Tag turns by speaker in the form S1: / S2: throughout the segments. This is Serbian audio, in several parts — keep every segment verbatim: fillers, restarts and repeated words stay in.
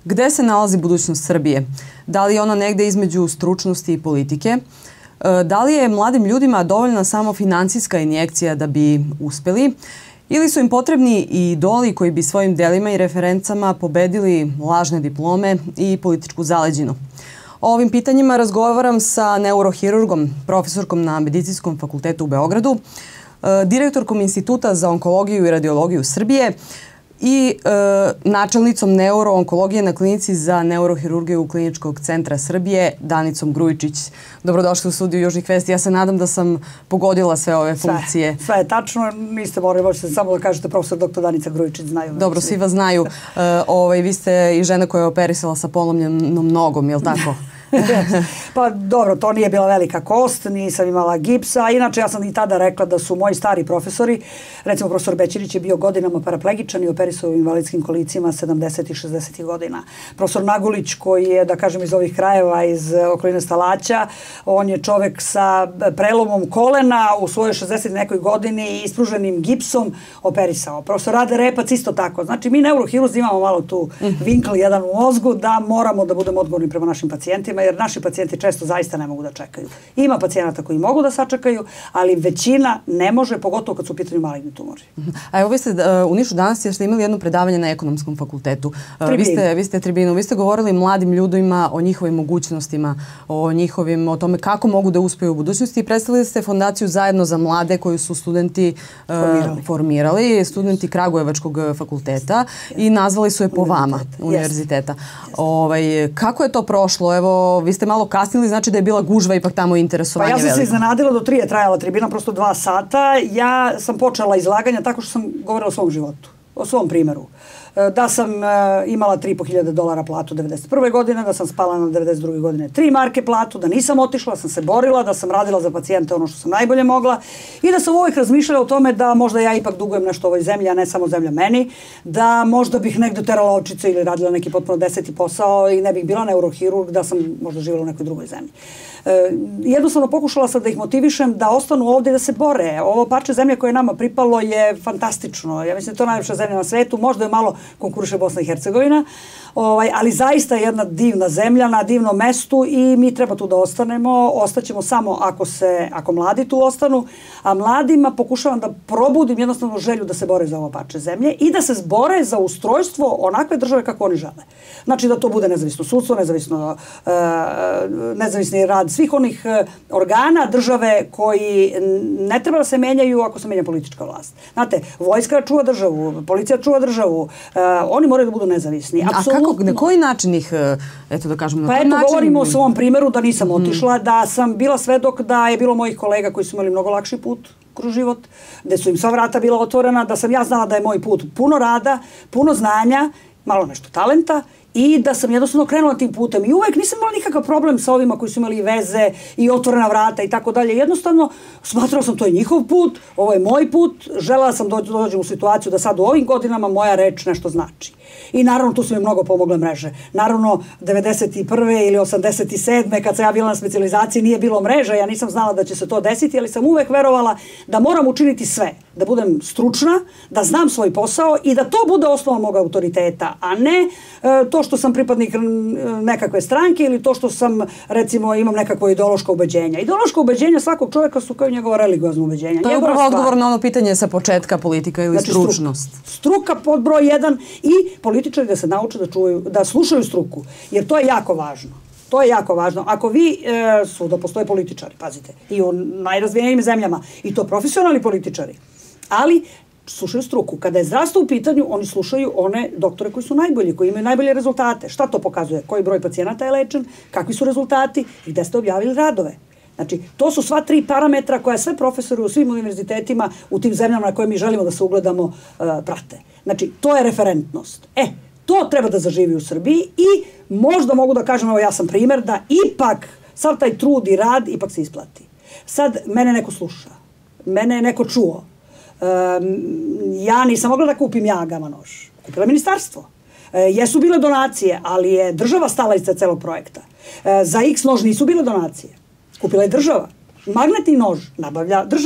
S1: Gde se nalazi budućnost Srbije? Da li je ona negde između stručnosti i politike? Da li je mladim ljudima dovoljna samo finansijska injekcija da bi uspeli? Ili su im potrebni i idoli koji bi svojim delima i referencama pobedili lažne diplome i političku zaleđinu? O ovim pitanjima razgovaram sa neurohirurgom, profesorkom na Medicinskom fakultetu u Beogradu, direktorkom Instituta za onkologiju i radiologiju Srbije i e, načelnicom neuroonkologije na klinici za neurohirurgiju Kliničkog centra Srbije, Danicom Grujičić. Dobrodošli u studiju Južnih vesti. Ja se nadam da sam pogodila sve ove funkcije.
S2: Sve, sve je tačno. Niste morali, možete samo da kažete profesor doktor Danica Grujičić. Znaju.
S1: Dobro, svi vas znaju. E, ovaj, vi ste i žena koja je operisala sa polomljenom nogom, je li tako?
S2: Pa dobro, to nije bila velika kost, nisam imala gipsa. Inače, ja sam i tada rekla da su moji stari profesori, recimo profesor Bećirić je bio godinama paraplegičan i operisao u invalidskim kolicima sedamdesetih i šezdesetih godina. Profesor Nagulić, koji je, da kažem, iz ovih krajeva, iz okoline Stalaća, on je čovek sa prelomom kolena u svojoj šezdeset nekoj godini i ispruženim gipsom operisao. Profesor Rade Repac isto tako. Znači, mi neurohirurzi imamo malo tu vinkl jedan u mozgu da moramo da budemo odgovorni prema našim pacijentima, jer naši pacijenti često zaista ne mogu da čekaju. Ima pacijenata koji mogu da sačekaju, ali većina ne može, pogotovo kad su u pitanju maligni tumori.
S1: A evo vi ste u Nišu danas ste imali jedno predavanje na Ekonomskom fakultetu. Vi ste, vi ste tribinu, vi ste govorili mladim ljudima o njihovim mogućnostima, o njihovim, o tome kako mogu da uspeju u budućnosti i predstavili ste fondaciju Zajedno za mlade koju su studenti formirali, formirali studenti Kragujevačkog fakulteta i nazvali su je po vama, univerziteta. Ovaj, kako je to prošlo? Evo, vi ste malo kasnili, znači da je bila gužva ipak tamo interesovanje veliko.
S2: Pa ja sam se iznenadila, do tri je trajala tribina, prosto dva sata. Ja sam počela izlaganja tako što sam govorila o svom životu, o svom primeru. Da sam imala tri i po hiljade dolara platu devedeset prve godine, da sam spala na devedeset druge godine tri marke platu, da nisam otišla, sam se borila, da sam radila za pacijente ono što sam najbolje mogla i da sam uvijek razmišljala o tome da možda ja ipak dugujem nešto ovoj zemlji, a ne samo zemlja meni, da možda bih negde terala očice ili radila neki potpuno deseti posao i ne bih bila neurohirurg, da sam možda živjela u nekoj drugoj zemlji. E, jednostavno pokušala sam da ih motivišem da ostanu ovdje i da se bore. Ovo parče zemlje koje je nama pripalo je fantastično. Ja mislim da je to najljepša zemlja na svetu. Možda je malo konkuriše Bosna i Hercegovina, ovaj, ali zaista je jedna divna zemlja na divnom mestu i mi treba tu da ostanemo. Ostaćemo samo ako, se, ako mladi tu ostanu, a mladima pokušavam da probudim jednostavno želju da se bore za ovo parče zemlje i da se bore za ustrojstvo onakve države kako oni žele. Znači da to bude nezavisno sudstvo, nezavisno, uh, nezavisni rad svih onih organa države koji ne treba da se menjaju ako se menja politička vlast. Znate, vojska čuva državu, policija čuva državu, uh, oni moraju da budu nezavisni.
S1: A kako, na koji način ih, eto da kažemo, na
S2: pa
S1: koji
S2: eto,
S1: način?
S2: govorimo o svom primjeru da nisam mm. otišla, da sam bila svedok da je bilo mojih kolega koji su imali mnogo lakši put kroz život, da su im sva vrata bila otvorena, da sam ja znala da je moj put puno rada, puno znanja, malo nešto talenta i da sam jednostavno krenula tim putem. I uvek nisam imala nikakav problem sa ovima koji su imali veze i otvorena vrata i tako dalje. Jednostavno, smatrala sam to je njihov put, ovo je moj put, želela sam da dođem u situaciju da sad u ovim godinama moja reč nešto znači. I naravno tu su mi mnogo pomogle mreže. Naravno, devedeset prve ili osamdeset sedme kad sam ja bila na specijalizaciji nije bilo mreža, ja nisam znala da će se to desiti, ali sam uvek verovala da moram učiniti sve, da budem stručna, da znam svoj posao i da to bude osnova mog autoriteta, a ne e, to što sam pripadnik nekakve stranke ili to što sam, recimo, imam nekakvo ideološko ubeđenja. Ideološko ubeđenja svakog čovjeka su kao i njegova religiozna ubeđenja.
S1: To je upravo odgovor na ono pitanje sa početka, politika ili znači, stručnost.
S2: Struka pod broj jedan i političari da se nauče da, čuvaju, da slušaju struku, jer to je jako važno. To je jako važno. Ako vi, e, su da postoje političari, pazite, i u najrazvijenijim zemljama, i to profesionalni političari, ali slušaju struku. Kada je zdravstvo u pitanju, oni slušaju one doktore koji su najbolji, koji imaju najbolje rezultate. Šta to pokazuje? Koji broj pacijenata je lečen, kakvi su rezultati i gde ste objavili radove. Znači, to su sva tri parametra koja sve profesori u svim univerzitetima u tim zemljama na koje mi želimo da se ugledamo uh, prate. Znači, to je referentnost. E, to treba da zaživi u Srbiji i možda mogu da kažem, evo ja sam primer, da ipak sav taj trud i rad ipak se isplati. Sad, mene neko sluša. Mene je neko čuo. Um, ja nisam mogla da kupim ja gama nož. Kupila ministarstvo. E, jesu bile donacije, ali je država stala iza celog projekta. E, za X nož nisu bile donacije. Kupila je država. Magnetni nož nabavlja država.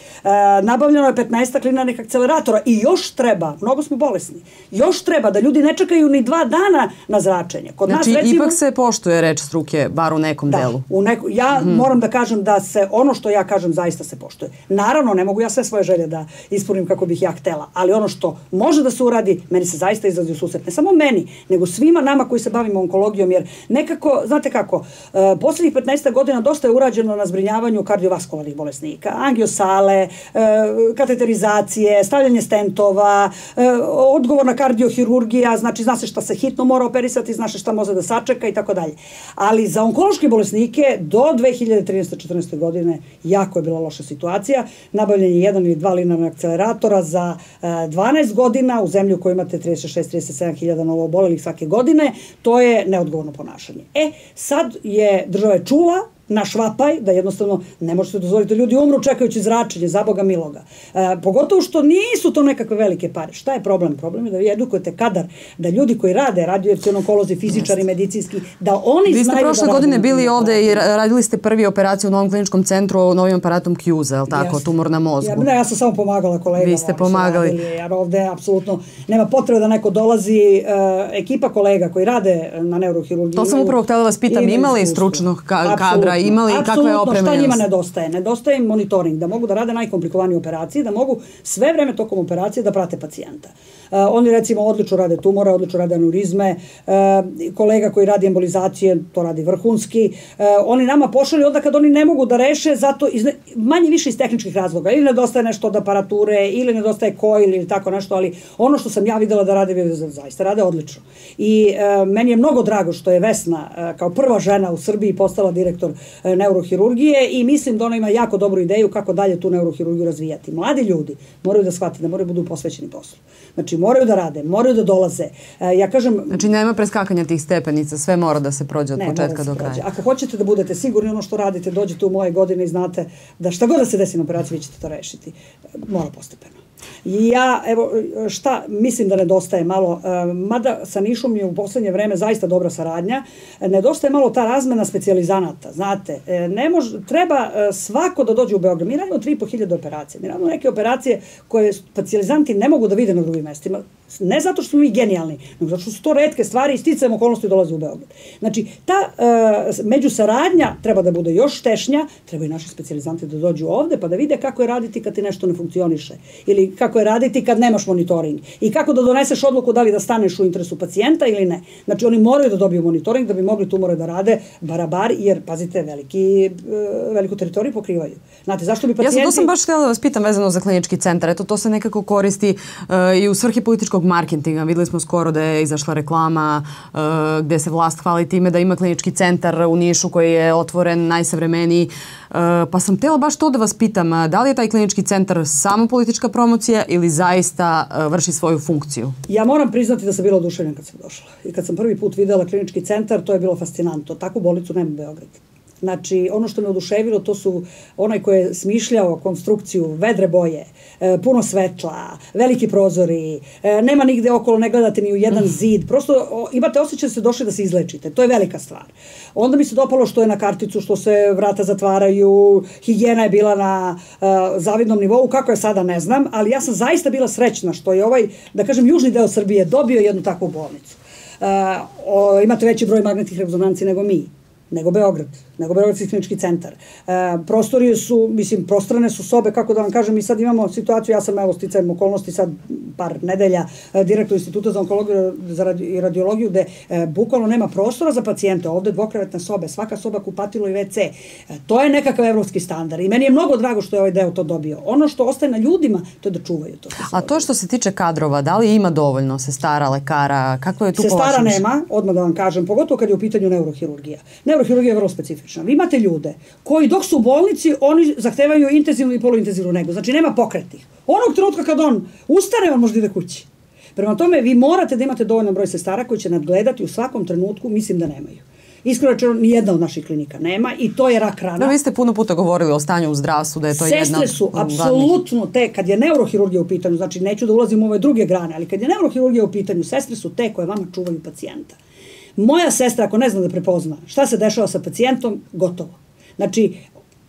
S2: Nabavljeno je petnaest linearnih akceleratora i još treba, mnogo smo bolesni, još treba da ljudi ne čekaju ni dva dana na zračenje.
S1: Kod znači, nas, recimo, ipak se poštuje reč struke, bar u nekom
S2: da,
S1: delu.
S2: U neku, ja hmm. moram da kažem da se, ono što ja kažem zaista se poštuje. Naravno, ne mogu ja sve svoje želje da ispunim kako bih ja htela, ali ono što može da se uradi, meni se zaista izlazi u susret. Ne samo meni, nego svima nama koji se bavimo onkologijom, jer nekako, znate kako, uh, poslednjih petnaest godina dosta je urađeno na zbrinjavanju kardiovaskularnih bolesnika, angiosale, uh, kateterizacije, stavljanje stentova, uh, odgovorna kardiohirurgija, znači zna se šta se hitno mora operisati, zna se šta može da sačeka i tako dalje. Ali za onkološke bolesnike do dve hiljade trinaeste četrnaeste godine jako je bila loša situacija. Nabavljen je jedan ili dva linearna akceleratora za uh, dvanaest godina u zemlju koju imate trideset šest do trideset sedam hiljada novo obolelih svake godine. To je neodgovorno ponašanje. E, sad je država je čula naš vapaj, da jednostavno ne možete dozvoliti ljudi umru čekajući zračenje, za Boga miloga. E, pogotovo što nisu to nekakve velike pare. Šta je problem? Problem je da vi edukujete kadar, da ljudi koji rade, radijacioni onkolozi, fizičari, medicinski, da oni
S1: vi
S2: znaju da...
S1: Vi ste prošle godine bili ovde i radili ste prvi operaciju u Novom kliničkom centru novim aparatom Kjuza, je li tako? Jeste. Tumor na mozgu.
S2: Ja, ne, ja sam samo pomagala kolegama.
S1: Vi ste pomagali.
S2: Radili, jer ovde apsolutno nema potrebe da neko dolazi. Uh, ekipa kolega koji rade na neurohirurgiji.
S1: To sam upravo htjela da vas pitam, imali stručnog ka kadra, imali i kakve opreme?
S2: Šta njima nedostaje? Nedostaje im monitoring, da mogu da rade najkomplikovanije operacije, da mogu sve vreme tokom operacije da prate pacijenta. Uh, oni recimo odlično rade tumore, odlično rade aneurizme, uh, kolega koji radi embolizacije, to radi vrhunski. Uh, oni nama pošalju onda kad oni ne mogu da reše, zato iz, manje više iz tehničkih razloga. Ili nedostaje nešto od aparature, ili nedostaje coil ili tako nešto, ali ono što sam ja videla da rade, zaista rade odlično. I uh, meni je mnogo drago što je Vesna uh, kao prva žena u Srbiji postala direktor uh, neurohirurgije i mislim da ona ima jako dobru ideju kako dalje tu neurohirurgiju razvijati. Mladi ljudi moraju da shvate da moraju budu posvećeni poslu. Znači, moraju da rade, moraju da dolaze. E, ja kažem...
S1: Znači, nema preskakanja tih stepenica, sve mora da se prođe od ne, početka do kraja.
S2: Ako hoćete da budete sigurni ono što radite, dođete u moje godine i znate da šta god da se desi na operaciji, vi ćete to rešiti. Mora postepeno. I ja, evo, šta mislim da nedostaje malo, mada sa Nišom je u poslednje vreme zaista dobra saradnja, nedostaje malo ta razmena specijalizanata, znate, ne može, treba svako da dođe u Beograd. Mi radimo tri i po hiljade operacije, mi radimo neke operacije koje specijalizanti ne mogu da vide na drugim mestima, ne zato što smo mi genijalni, nego zato što su to retke stvari i sticajem okolnosti dolaze u Beograd. Znači, ta uh, međusaradnja treba da bude još tešnja, treba i naši specijalizanti da dođu ovde pa da vide kako je raditi kad ti nešto ne funkcioniše ili kako je raditi kad nemaš monitoring i kako da doneseš odluku da li da staneš u interesu pacijenta ili ne. Znači, oni moraju da dobiju monitoring da bi mogli tumore da rade barabar, jer, pazite, veliki, uh, veliku teritoriju pokrivaju. Znate, zašto bi pacijenti...
S1: Ja sam to sam baš htjela da vas pitam vezano za klinički centar. Eto, to se nekako koristi uh, i u svrhi političkog marketinga. Videli smo skoro da je izašla reklama uh, gde se vlast hvali time da ima klinički centar u Nišu koji je otvoren, najsavremeniji. Uh, pa sam htjela baš to da vas pitam, da li je taj klinički centar samo politička promocija ili zaista uh, vrši svoju funkciju?
S2: Ja moram priznati da sam bila oduševljena kad sam došla. I kad sam prvi put videla klinički centar, to je bilo fascinantno. Takvu bolnicu nema u Beogradu. Znači, ono što me oduševilo, to su onaj koji je smišljao konstrukciju, vedre boje, e, puno svetla, veliki prozori, e, nema nigde okolo, ne gledate ni u jedan zid, prosto o, imate osjećaj da ste došli da se izlečite, to je velika stvar. Onda mi se dopalo što je na karticu, što se vrata zatvaraju, higijena je bila na e, zavidnom nivou, kako je sada ne znam, ali ja sam zaista bila srećna što je ovaj, da kažem, južni deo Srbije dobio jednu takvu bolnicu. E, o, imate veći broj magnetnih rezonanci nego mi. nego Beograd, nego Beogradski klinički centar. E, prostorije su, mislim, prostrane su sobe, kako da vam kažem, mi sad imamo situaciju, ja sam evo sticajem okolnosti sad par nedelja e, direktor Instituta za onkologiju za radi, i radiologiju, gde e, bukvalno nema prostora za pacijente, ovde dvokrevetne sobe, svaka soba kupatilo i ve ce. E, to je nekakav evropski standard i meni je mnogo drago što je ovaj deo to dobio. Ono što ostaje na ljudima, to je da čuvaju to.
S1: A to što se tiče kadrova, da li ima dovoljno sestara, lekara, kako je tu po vašem?
S2: Sestara nema, odmah da vam kažem, pogotovo kad je u pitanju neurohirurgija. Neurohirurgija je vrlo specifična. Vi imate ljude koji dok su u bolnici, oni zahtevaju intenzivnu i poluintenzivnu negu. Znači, nema pokretnih. Onog trenutka kad on ustane, on može da ide kući. Prema tome, vi morate da imate dovoljan broj sestara koji će nadgledati u svakom trenutku, mislim da nemaju. Iskreno rečeno, nijedna od naših klinika nema i to je rak rana.
S1: No, vi ste puno puta govorili o stanju u zdravstvu, da je to
S2: Sestre
S1: jedna...
S2: Sestre su apsolutno te, kad je neurohirurgija u pitanju, znači neću da ulazim u ove druge grane, ali kad je neurohirurgija u pitanju, sestre su te koje vama čuvaju pacijenta. Moja sestra, ako ne zna da prepozna šta se dešava sa pacijentom, gotovo. Znači,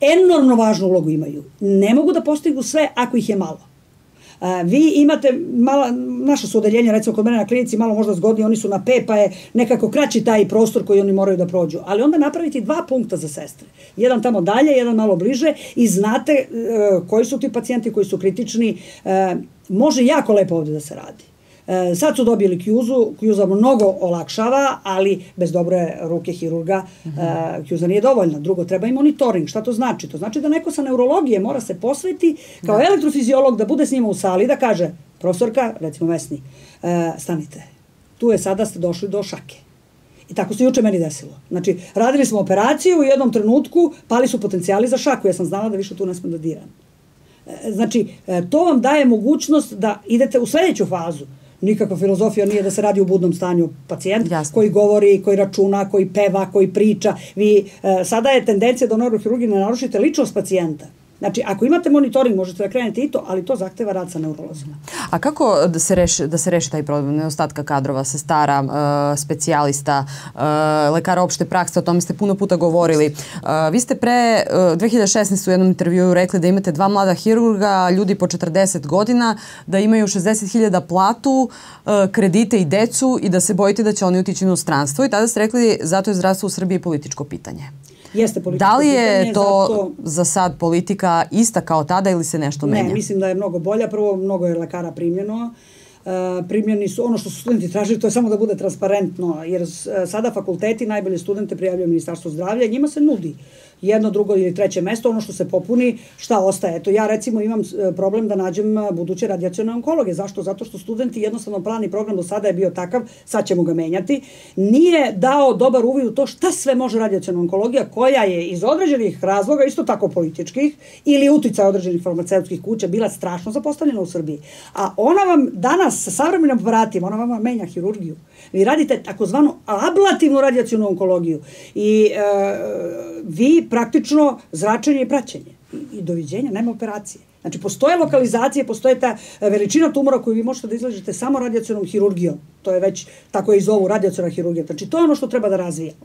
S2: enormno važnu ulogu imaju. Ne mogu da postignu sve ako ih je malo. Vi imate, mala, naša su odeljenja, recimo kod mene na klinici, malo možda zgodnije, oni su na P, pa je nekako kraći taj prostor koji oni moraju da prođu. Ali onda napraviti dva punkta za sestre. Jedan tamo dalje, jedan malo bliže i znate e, koji su ti pacijenti koji su kritični. E, može jako lepo ovde da se radi. E, sad su dobili kjuzu, kjuza mnogo olakšava, ali bez dobre ruke hirurga e, kjuza nije dovoljna. Drugo, treba i monitoring. Šta to znači? To znači da neko sa neurologije mora se posveti kao da. elektrofiziolog, da bude s njima u sali i da kaže, profesorka, recimo Vesni, e, stanite, tu je sada ste došli do šake. I tako se juče meni desilo. Znači, radili smo operaciju, u jednom trenutku pali su potencijali za šaku. Ja sam znala da više tu ne smem da diram. E, znači, e, to vam daje mogućnost da idete u sledeću fazu. Nikakva filozofija nije da se radi u budnom stanju pacijent. Jasne. Koji govori, koji računa, koji peva, koji priča. Vi, e, sada je tendencija da u neurohirurgiji ne narušite ličnost pacijenta. Znači, ako imate monitoring, možete da krenete i to, ali to zahteva rad sa neurolozima.
S1: A kako da se reši, da se reši taj problem nedostatka kadrova, sestara, uh, specijalista, uh, lekara opšte prakse, o tome ste puno puta govorili. Uh, vi ste pre uh, dve hiljade šesnaeste u jednom intervjuu rekli da imate dva mlada hirurga, ljudi po četrdeset godina, da imaju šezdeset hiljada platu, uh, kredite i decu i da se bojite da će oni otići u inostranstvo. I tada ste rekli zato je zdravstvo u Srbiji političko pitanje.
S2: Jeste političko
S1: pitanje. Da li je
S2: pitanje,
S1: to
S2: zato...
S1: za sad politika ista kao tada ili se nešto menja?
S2: Ne, mislim da je mnogo bolja. Prvo, mnogo je lekara primljeno. Uh, primljeni su, ono što su studenti tražili, to je samo da bude transparentno, jer uh, sada fakulteti najbolje studente prijavljaju Ministarstvo zdravlja i njima se nudi jedno, drugo ili treće mesto, ono što se popuni, šta ostaje. Eto, ja recimo imam problem da nađem buduće radijacione onkologe. Zašto? Zato što studenti jednostavno plan i program do sada je bio takav, sad ćemo ga menjati, nije dao dobar uvid u to šta sve može radijaciona onkologija, koja je iz određenih razloga, isto tako političkih, ili uticaja određenih farmaceutskih kuća, bila strašno zapostavljena u Srbiji. A ona vam danas sa savremenim aparatima, ona vam menja hirurgiju. Vi radite takozvanu ablativnu radijacionu onkologiju i e, vi praktično zračenje i praćenje. I, i doviđenja, nema operacije. Znači, postoje lokalizacije, postoje ta veličina tumora koju vi možete da izležite samo radijacionom hirurgijom. To je već, tako je i zovu, radijaciona hirurgija. Znači, to je ono što treba da razvijamo.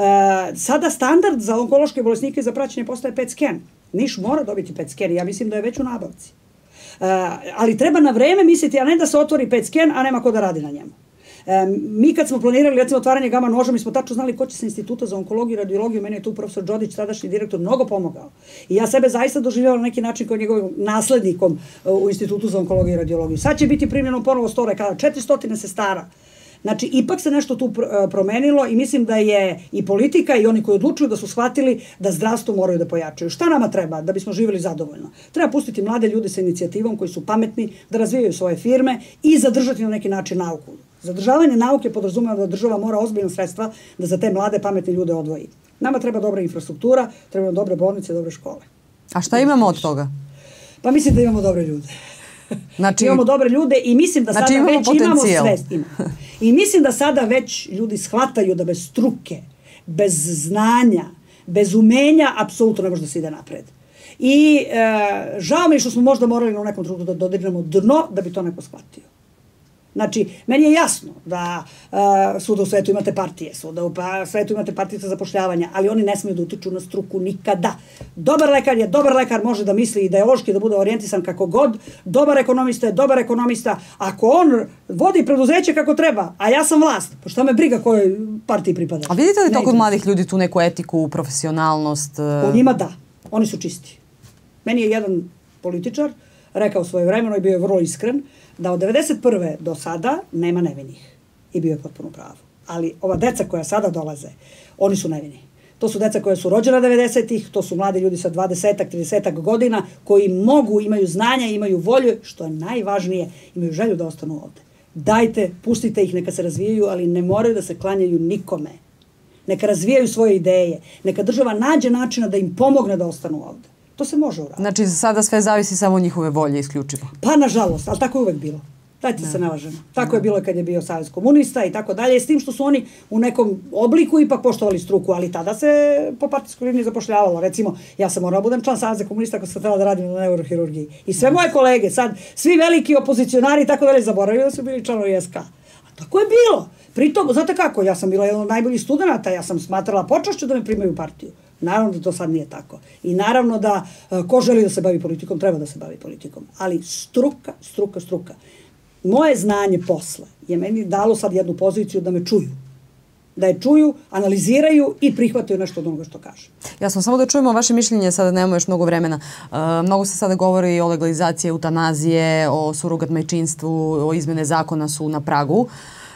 S2: E, sada standard za onkološke bolesnike i za praćenje postaje pet scan. Niš mora dobiti pet scan i ja mislim da je već u nabavci. E, ali treba na vreme misliti, a ne da se otvori pet scan, a nema ko da radi na njemu. E, mi kad smo planirali recimo otvaranje gama noža, mi smo tačno znali ko će sa Instituta za onkologiju i radiologiju, meni je tu profesor Đodić, tadašnji direktor, mnogo pomogao. I ja sebe zaista doživljala na neki način kao njegovim naslednikom u Institutu za onkologiju i radiologiju. Sad će biti primljeno ponovo sto lekara, četiristo sestara. Znači, ipak se nešto tu promenilo i mislim da je i politika i oni koji odlučuju da su shvatili da zdravstvo moraju da pojačaju. Šta nama treba da bismo živjeli zadovoljno? Treba pustiti mlade ljude sa inicijativom koji su pametni, da razvijaju svoje firme i zadržati na neki način nauku. Zadržavanje nauke podrazumeva da država mora ozbiljna sredstva da za te mlade pametne ljude odvoji. Nama treba dobra infrastruktura, treba nam dobre bolnice, dobre škole.
S1: A šta imamo od toga?
S2: Pa mislim da imamo dobre ljude. Znači, imamo dobre ljude i mislim da
S1: znači
S2: sada
S1: imamo
S2: već
S1: potencijal.
S2: Imamo svest. Imamo. I mislim da sada već ljudi shvataju da bez struke, bez znanja, bez umenja, apsolutno ne može da se ide napred. I e, žao mi je što smo možda morali na nekom trenutku da dodirnemo dno da bi to neko shvatio. Znači, meni je jasno da uh, svuda u svetu imate partije, svuda u pa, svetu imate partije za zapošljavanje, ali oni ne smiju da utiču na struku nikada. Dobar lekar je, dobar lekar može da misli ideološki, da bude orijentisan kako god, dobar ekonomista je, dobar ekonomista. Ako on vodi preduzeće kako treba, a ja sam vlast, pa šta me briga kojoj partiji pripada?
S1: A vidite li to kod mladih ljudi tu neku etiku, profesionalnost?
S2: U njima da, oni su čisti. Meni je jedan političar rekao svoje vremeno i bio je vrlo iskren, da od devedeset prve do sada nema nevinih. I bio je potpuno pravo. Ali ova deca koja sada dolaze, oni su nevini. To su deca koja su rođena devedesetih, to su mladi ljudi sa dvadesetak, tridesetak godina, koji mogu, imaju znanja, imaju volju, što je najvažnije, imaju želju da ostanu ovde. Dajte, pustite ih, neka se razvijaju, ali ne moraju da se klanjaju nikome. Neka razvijaju svoje ideje. Neka država nađe načina da im pomogne da ostanu ovde. To se može uraditi.
S1: Znači, sada sve zavisi samo od njihove volje, isključivo.
S2: Pa, nažalost, ali tako je uvek bilo. Dajte se nalažemo. Tako je bilo kad je bio Savez komunista i tako dalje, s tim što su oni u nekom obliku ipak poštovali struku, ali tada se po partijskoj liniji zapošljavalo. Recimo, ja sam morala budem član Saveza komunista ako sam htjela da radim na neurohirurgiji. I sve moje kolege, sad, svi veliki opozicionari i tako dalje, zaboravili da su bili članovi S K. A tako je bilo. Pritom, znate kako, ja sam bila jedan od najboljih studenta, ja sam smatrala počašću da me primaju u partiju. Naravno da to sad nije tako. I naravno da ko želi da se bavi politikom, treba da se bavi politikom. Ali struka, struka, struka. Moje znanje posle je meni dalo sad jednu poziciju da me čuju. Da je čuju, analiziraju i prihvataju nešto od onoga što kaže.
S1: Jasno, samo da čujemo vaše mišljenje, sada nemamo još mnogo vremena. Uh, mnogo se sada govori o legalizaciji eutanazije, o surogat majčinstvu, o izmene zakona su na pragu.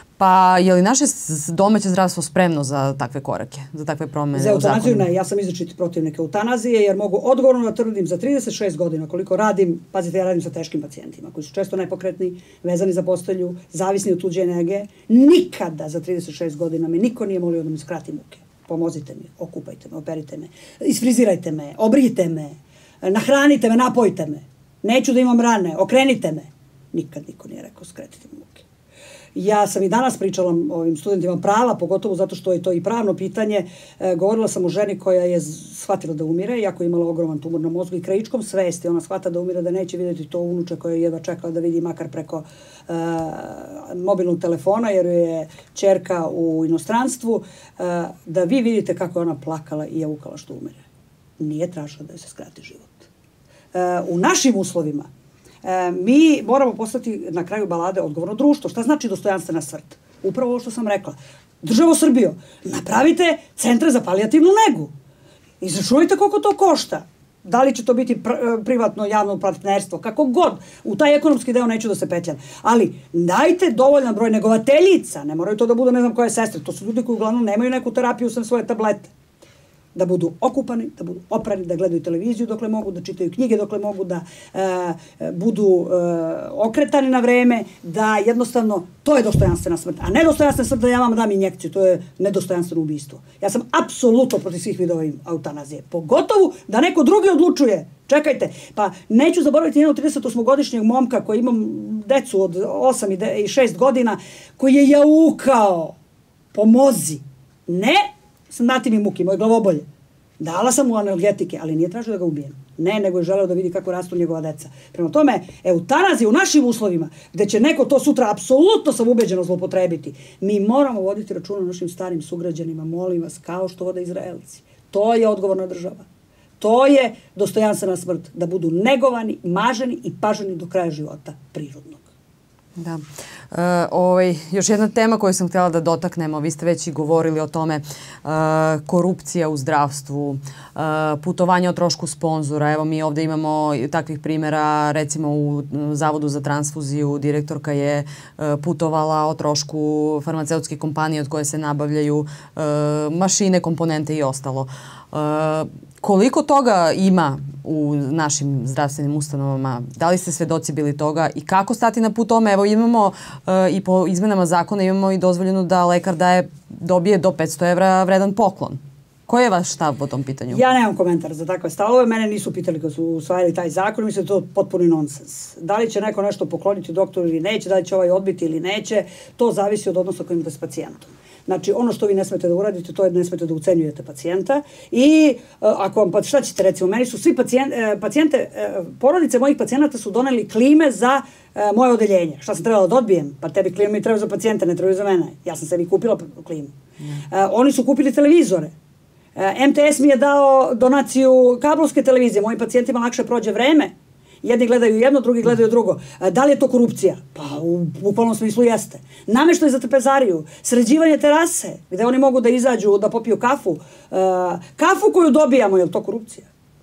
S1: Pa je li naše domaće zdravstvo spremno za takve korake, za takve promene?
S2: Za eutanaziju ne, ja sam izričit protivnik eutanazije jer mogu odgovorno da tvrdim za trideset šest godina koliko radim, pazite ja radim sa teškim pacijentima koji su često nepokretni, vezani za postelju, zavisni od tuđe energije. Nikada za trideset šest godina me niko nije molio da mi skrati muke. Pomozite mi, okupajte me, operite me, isfrizirajte me, obrijte me, nahranite me, napojite me. Neću da imam rane, okrenite me. Nikad niko nije rekao skretite mi muke. Ja sam i danas pričala ovim studentima prava, pogotovo zato što je to i pravno pitanje. E, govorila sam o ženi koja je shvatila da umire, iako je imala ogroman tumor na mozgu i krajičkom svesti. Ona shvata da umire, da neće vidjeti to unuče koje je jedva čekala da vidi makar preko e, mobilnog telefona, jer je ćerka u inostranstvu. E, da vi vidite kako je ona plakala i jaukala što umire. Nije tražila da joj se skrati život. E, u našim uslovima E, mi moramo postati na kraju balade odgovorno društvo. Šta znači dostojanstvena smrt? Upravo ovo što sam rekla. Državo Srbijo, napravite centre za palijativnu negu. Izračunajte koliko to košta. Da li će to biti pr privatno javno partnerstvo, kako god. U taj ekonomski deo neću da se petljam. Ali dajte dovoljan broj negovateljica. Ne moraju to da budu ne znam koje sestre. To su ljudi koji uglavnom nemaju neku terapiju sem svoje tablete. Da budu okupani, da budu oprani, da gledaju televiziju dokle mogu, da čitaju knjige dokle mogu, da e, budu e, okretani na vreme, da jednostavno, to je dostojanstvena smrt. A ne dostojanstvena smrt da ja vam dam injekciju, to je nedostojanstveno ubistvo. Ja sam apsolutno protiv svih vidova eutanazije. Pogotovo da neko drugi odlučuje. Čekajte, pa neću zaboraviti jednog tridesetosmogodišnjeg momka koji ima decu od osam i šest godina, koji je jaukao, pomozi. Ne, znati mi muki, moje glavobolje. Dala sam mu analgetike, ali nije tražio da ga ubijem. Ne, nego je želeo da vidi kako rastu njegova deca. Prema tome, eutanazija u našim uslovima, gde će neko to sutra apsolutno sam ubeđeno zlopotrebiti, mi moramo voditi računa o našim starim sugrađanima, molim vas, kao što vode Izraelci. To je odgovorna država. To je dostojanstvena smrt, da budu negovani, maženi i paženi do kraja života prirodnog.
S1: Da. E, ovaj, još jedna tema koju sam htjela da dotaknemo, vi ste već i govorili o tome, e, korupcija u zdravstvu, e, putovanje o trošku sponzora. Evo mi ovdje imamo takvih primjera, recimo u Zavodu za transfuziju direktorka je e, putovala o trošku farmaceutske kompanije od koje se nabavljaju e, mašine, komponente i ostalo. E, koliko toga ima u našim zdravstvenim ustanovama? Da li ste svedoci bili toga i kako stati na put tome? Evo imamo uh, i po izmenama zakona imamo i dozvoljeno da lekar daje, dobije do petsto evra vredan poklon. Koji je vaš stav po tom pitanju?
S2: Ja nemam komentar za takve stavove. Mene nisu pitali kad su usvajali taj zakon. Mislim da je to potpuni nonsens. Da li će neko nešto pokloniti doktoru ili neće, da li će ovaj odbiti ili neće, to zavisi od odnosa koji imate s pacijentom. Znači, ono što vi ne smete da uradite, to je ne smete da ucenjujete pacijenta. I uh, ako vam, pa šta ćete recimo, meni su svi pacijent, uh, pacijente, uh, porodice mojih pacijenata su doneli klime za uh, moje odeljenje. Šta sam trebala da odbijem? Pa tebi klime mi trebaju za pacijente, ne trebaju za mene. Ja sam sebi kupila klimu. Mm. Uh, oni su kupili televizore. Uh, M T S mi je dao donaciju kablovske televizije. Mojim pacijentima lakše prođe vreme. Jedni gledaju jedno, drugi gledaju drugo. Da li je to korupcija? Pa u bukvalnom smislu jeste. Nameštaj za trpezariju, sređivanje terase, gde oni mogu da izađu, da popiju kafu. Uh, kafu koju dobijamo, je li to korupcija?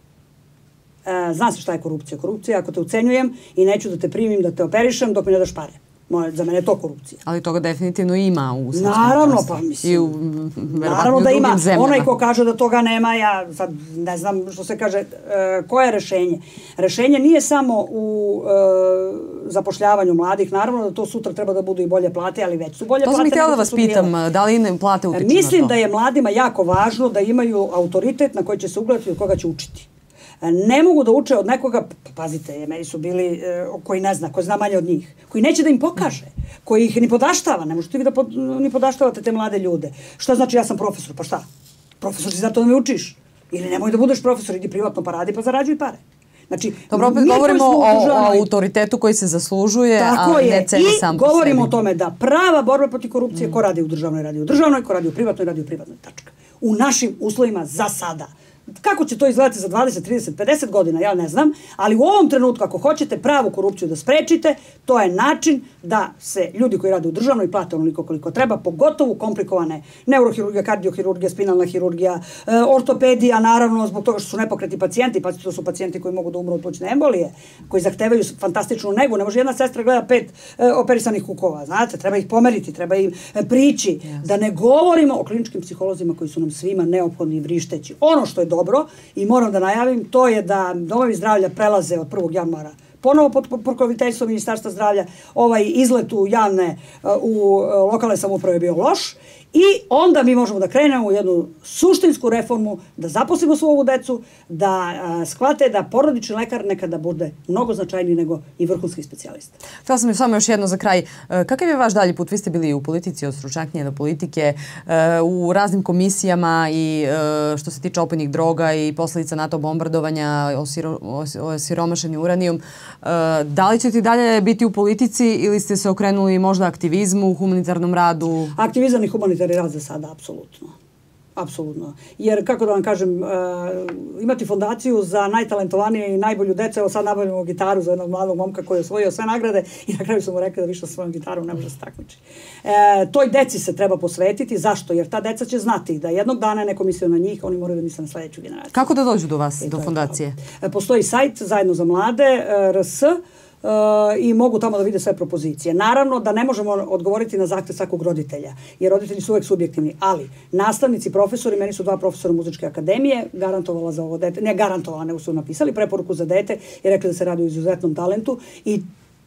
S2: Uh, zna se šta je korupcija. Korupcija ako te ucenjujem i neću da te primim, da te operišem dok mi ne daš pare. Za mene je to korupcija.
S1: Ali toga definitivno ima u svetskom
S2: Naravno, pa mislim.
S1: I u,
S2: naravno da ima.
S1: Zemljama.
S2: Onaj ko kaže da toga nema, ja sad ne znam što se kaže, uh, koje je rešenje. Rešenje nije samo u uh, zapošljavanju mladih. Naravno da to sutra treba da budu i bolje plate, ali već su bolje
S1: to
S2: plate.
S1: To sam htjela da vas pitam, da li ne plate utiču na to?
S2: Mislim da je mladima jako važno da imaju autoritet na koji će se ugledati i od koga će učiti. Ne mogu da uče od nekoga, pa pazite, meni su bili e, koji ne zna, koji zna manje od njih, koji neće da im pokaže, koji ih ni podaštava, ne možete vi da pod, ni podaštavate te mlade ljude. Šta znači ja sam profesor? Pa šta? Profesor si zato da me učiš. Ili nemoj da budeš profesor, idi privatno pa radi pa zarađuj pare. Znači,
S1: dobro, opet govorimo o, o autoritetu koji se zaslužuje, a ne ceni sam po sebi.
S2: I govorimo o tome da prava borba protiv korupcije, mm. ko radi u državnoj, radi u državnoj, ko radi u privatnoj, radi u privatnoj, tačka. U našim uslovima za sada. Kako će to izgledati za dvadeset, trideset, pedeset godina, ja ne znam, ali u ovom trenutku ako hoćete pravu korupciju da sprečite, to je način da se ljudi koji rade u državnoj plate onoliko koliko treba, pogotovo komplikovane neurohirurgija, kardiohirurgija, spinalna hirurgija, ortopedija, naravno zbog toga što su nepokretni pacijenti, pa to su pacijenti koji mogu da umru od plućne embolije, koji zahtevaju fantastičnu negu. Ne može jedna sestra gleda pet e, operisanih kukova, znate, treba ih pomeriti, treba im e, prići, yes. Da ne govorimo o kliničkim psiholozima koji su nam svima neophodni i vrišteći. Ono što je dobro i moram da najavim, to je da domovi zdravlja prelaze od prvog januara ponovo pod pokroviteljstvom Ministarstva zdravlja. Ovaj izlet u javne, u lokalne samouprave je bio loš i onda mi možemo da krenemo u jednu suštinsku reformu, da zaposlimo svu ovu decu, da a, shvate da porodični lekar nekada bude mnogo značajniji nego i vrhunski specijalista.
S1: Htjela sam samo još jedno za kraj. Kakav je vaš dalji put? Vi ste bili u politici, od stručnjakinje do politike, u raznim komisijama i što se tiče opojnih droga i posljedica NATO bombardovanja, osiromašeni uranijum. Da li ćete dalje biti u politici ili ste se okrenuli možda aktivizmu, humanitarnom radu?
S2: Aktivizam i humanitarni rad za sada, apsolutno. Apsolutno. Jer, kako da vam kažem, uh, imati fondaciju za najtalentovanije i najbolju decu, evo sad nabavljamo gitaru za jednog mladog momka koji je osvojio sve nagrade i na kraju su mu rekli da više sa svojom gitarom ne može se takmiči. E, toj deci se treba posvetiti. Zašto? Jer ta deca će znati da jednog dana je neko mislio na njih, oni moraju da misle na sljedeću generaciju.
S1: Kako da dođu do vas, e, do fondacije?
S2: E, postoji sajt Zajedno za mlade, R S, Uh, i mogu tamo da vide sve propozicije. Naravno da ne možemo odgovoriti na zahtev svakog roditelja, jer roditelji su uvek subjektivni, ali nastavnici, profesori, meni su dva profesora muzičke akademije, garantovala za ovo dete, ne garantovala, nego su napisali preporuku za dete i rekli da se radi o izuzetnom talentu i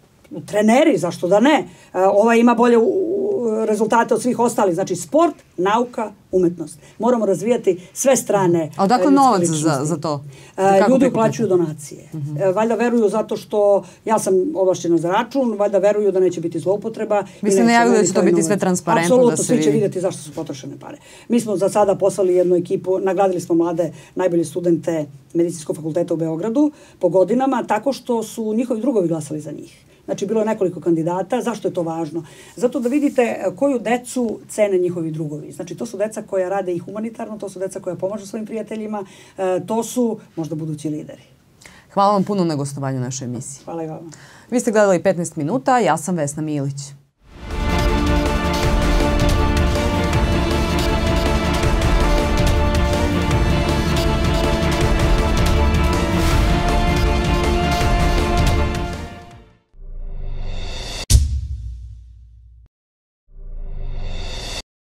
S2: treneri, zašto da ne, uh, ova ima bolje rezultate od svih ostalih. Znači sport, nauka, umetnost. Moramo razvijati sve strane.
S1: A odakle novac za, za to?
S2: Kako ljudi uplaćuju donacije. Uh-huh. Valjda veruju zato što ja sam ovlašćena za račun, valjda veruju da neće biti zloupotreba.
S1: Vi ste najavili da će to biti sve transparentno.
S2: Apsolutno, svi će vidjeti zašto su potrošene pare. Mi smo za sada poslali jednu ekipu, nagradili smo mlade najbolje studente Medicinskog fakulteta u Beogradu po godinama, tako što su njihovi drugovi glasali za njih. Znači, bilo je nekoliko kandidata. Zašto je to važno? Zato da vidite koju decu cene njihovi drugovi. Znači, to su deca koja rade i humanitarno, to su deca koja pomažu svojim prijateljima, to su možda budući lideri.
S1: Hvala vam puno na gostovanju našoj emisiji.
S2: Hvala i vama.
S1: Vi ste gledali petnaest minuta, ja sam Vesna Milić.